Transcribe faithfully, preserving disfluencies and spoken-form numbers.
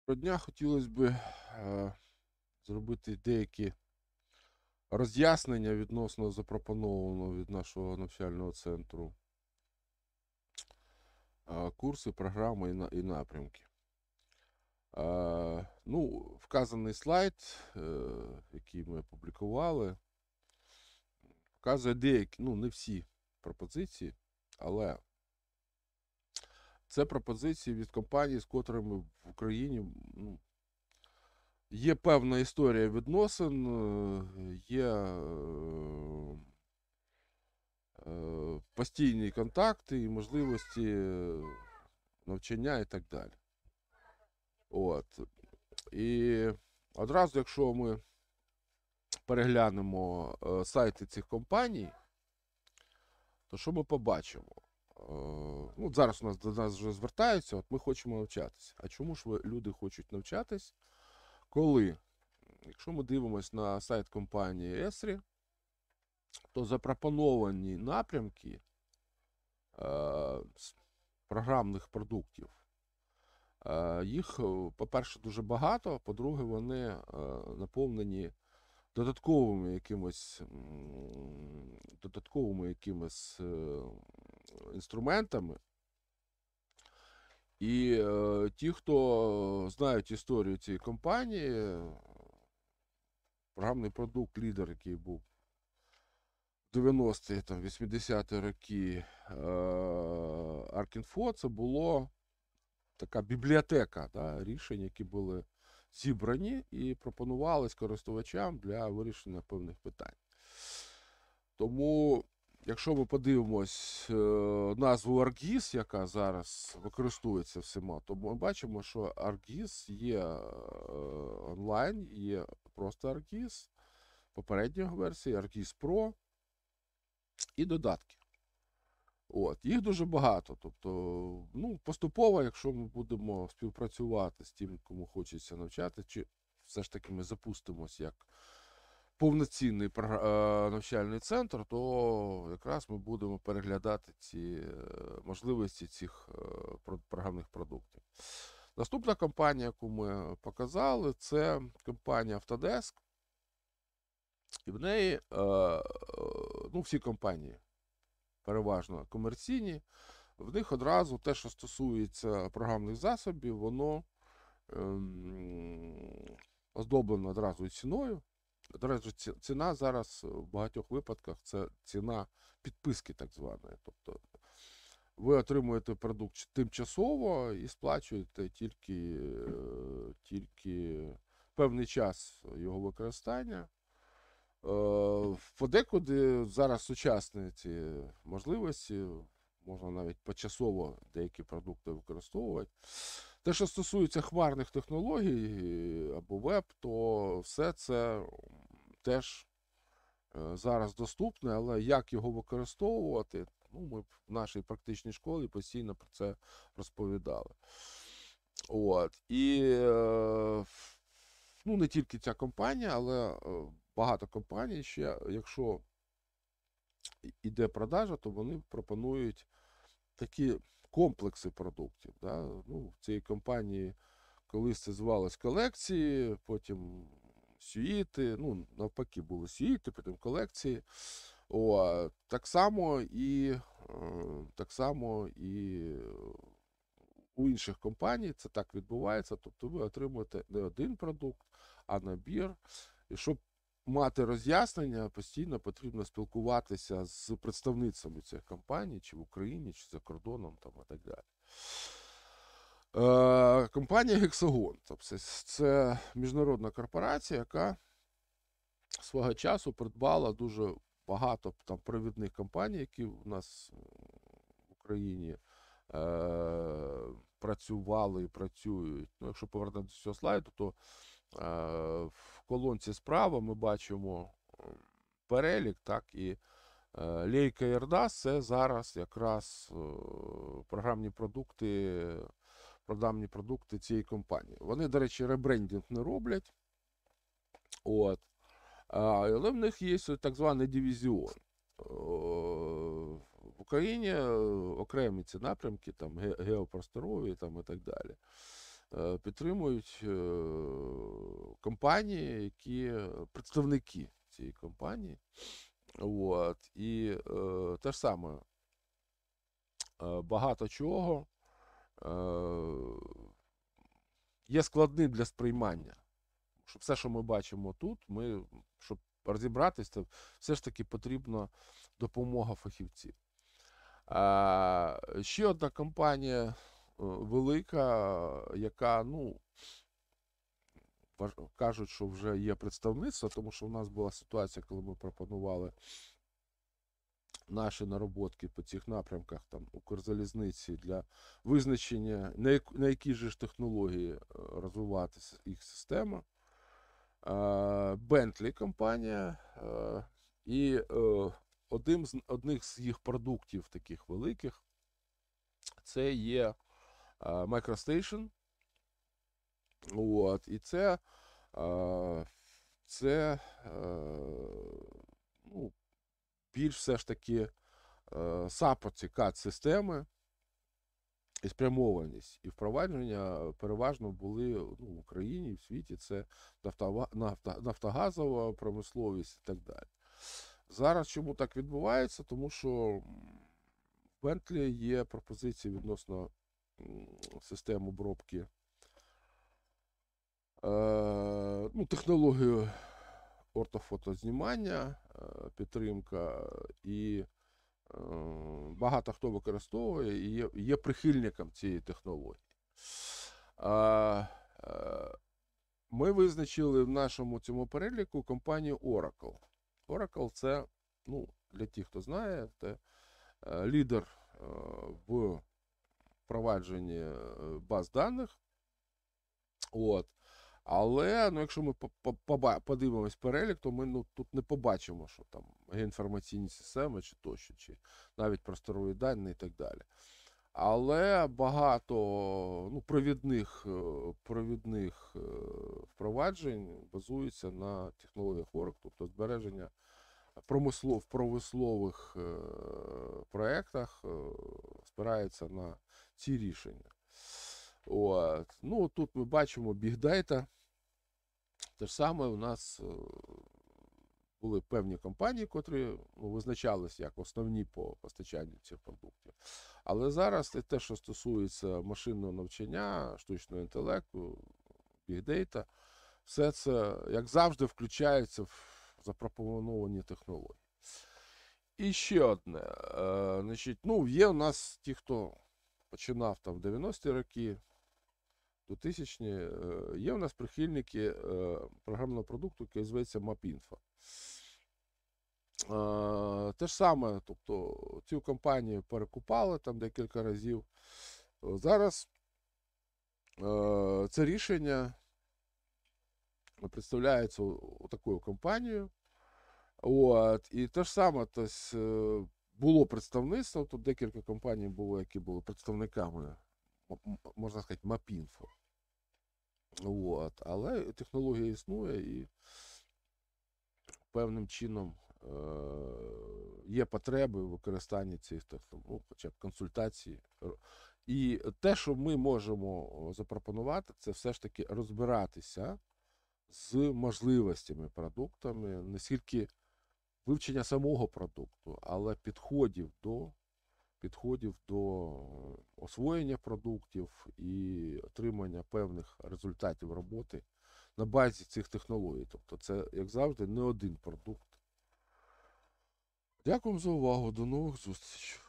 Доброго дня, хотілося б е, зробити деякі роз'яснення відносно запропонованого від нашого навчального центру е, курси, програми і, на, і напрямки. Е, ну, Вказаний слайд, е, який ми опублікували, показує деякі, ну не всі пропозиції, але це пропозиції від компаній, з котрими в Україні ну, є певна історія відносин, е, є е, е, постійні контакти і можливості е, навчання і так далі. От. І одразу, якщо ми переглянемо е, сайти цих компаній, то що ми побачимо? Е, ну, Зараз у нас до нас вже звертаються, от ми хочемо навчатися. А чому ж ви, люди хочуть навчатись? Коли? Якщо ми дивимося на сайт компанії Esri, то запропоновані напрямки е, з програмних продуктів, е, їх, е, по-перше, дуже багато, по-друге, вони е, наповнені додатковими якимось м, додатковими якимось е, інструментами. І е, ті, хто знають історію цієї компанії, програмний продукт лідер, який був дев'яності, там, вісімдесяті роки, Аркінфо, це було така бібліотека, да, рішень, які були зібрані і пропонувались користувачам для вирішення певних питань. Тому, якщо ми подивимось е, назву ArcGIS, яка зараз використовується всіма, то ми бачимо, що ArcGIS є е, онлайн, є просто ArcGIS, попередньої версії, ArcGIS Pro і додатки. От, їх дуже багато. Тобто, ну, поступово, якщо ми будемо співпрацювати з тим, кому хочеться навчати, чи все ж таки ми запустимось як повноцінний навчальний центр, то якраз ми будемо переглядати ці можливості цих програмних продуктів. Наступна компанія, яку ми показали, це компанія Autodesk. І в неї, ну, всі компанії переважно комерційні, в них одразу те, що стосується програмних засобів, воно ем, оздоблено одразу ціною. До речі, ціна зараз в багатьох випадках це ціна підписки так званої. Тобто ви отримуєте продукт тимчасово і сплачуєте тільки, тільки певний час його використання. Подекуди зараз сучасні ці можливості, можна навіть почасово деякі продукти використовувати. Те, що стосується хмарних технологій або веб, то все це теж зараз доступне, але як його використовувати, ну, ми в нашій практичній школі постійно про це розповідали. От. І ну, не тільки ця компанія, але багато компаній ще, якщо йде продажа, то вони пропонують такі комплекси продуктів. Да? Ну, в цій компанії колись це звалось колекції, потім сюїти, ну, навпаки, були сюїти, потім колекції. О, так само і так само і у інших компаній це так відбувається. Тобто ви отримуєте не один продукт, а набір. І щоб мати роз'яснення, постійно потрібно спілкуватися з представницями цих компаній, чи в Україні, чи за кордоном, там, і так далі. Е, компанія Hexagon. Тобто це міжнародна корпорація, яка свого часу придбала дуже багато там провідних компаній, які у нас в Україні е, працювали і працюють. Ну, якщо повернутися до цього слайду, то е, в колонці справа ми бачимо перелік, так, і е, Leica і Erdas – це зараз якраз е, програмні продукти, програмні продукти цієї компанії. Вони, до речі, ребрендинг не роблять. От. Але в них є так званий дивізіон. В Україні окремі ці напрямки, там, геопросторові там, і так далі. е, підтримують е, компанії, які представники цієї компанії. От. І е, те ж саме, е, багато чого е, є складним для сприймання. Що все, що ми бачимо тут, ми, щоб розібратися, все ж таки потрібна допомога фахівців. А, ще одна компанія е, велика, яка, ну, важ- кажуть, що вже є представництво, тому що в нас була ситуація, коли ми пропонували наші нароботки по цих напрямках, там, Укрзалізниці, для визначення, на, як, на які ж технології е, розвиватися їх система. Bentley компанія, е, і е, одним з, одних з їх продуктів таких великих це є е, MicroStation. От, і це, е, це е, ну, більш все ж таки е, саппорт кад-системи і спрямованість, і впровадження переважно були, ну, в Україні і в світі. Це нафтова, нафта, нафтогазова промисловість і так далі. Зараз чому так відбувається? Тому що в Bentley є пропозиції відносно систем обробки, е, ну, технологію ортофотознімання, е, підтримка, і е, багато хто використовує і є, є прихильником цієї технології. Е, е, ми визначили в нашому цьому переліку компанію Oracle. Oracle — це, ну, для тих, хто знає, це е, лідер е, в впровадженні е, баз даних. От. Але, ну, якщо ми подивимось перелік, то ми, ну, тут не побачимо, що там інформаційні системи чи тощо, чи навіть просторові дані і так далі. Але багато, ну, провідних, провідних впроваджень базується на технологіях Oracle, тобто збереження промислов, в промислових е, проєктах е, спирається на ці рішення. От. Ну, тут ми бачимо Big Data. Те ж саме у нас е, були певні компанії, котрі, ну, визначалися як основні по постачанню цих продуктів. Але зараз те, що стосується машинного навчання, штучного інтелекту, Big Data, все це, як завжди, включається в запропоновані технології. І ще одне. Е, значить, ну, є у нас ті, хто починав там в дев'яності роки, двохтисячні, е, є у нас прихильники е, програмного продукту, який зветься MapInfo. Е, те ж саме, тобто цю компанію перекупали там декілька разів. Зараз е, це рішення представляється такою компанією. От, і те ж саме, тобто, було представництво, тут декілька компаній було, які були представниками, можна сказати, MapInfo. От, але технологія існує, і певним чином е- є потреби в використанні цих технологій, ну, хоча б консультацій. І те, що ми можемо запропонувати, це все ж таки розбиратися з можливостями продуктами, не скільки вивчення самого продукту, але підходів до, підходів до освоєння продуктів і отримання певних результатів роботи на базі цих технологій. Тобто це, як завжди, не один продукт. Дякую за увагу. До нових зустрічей.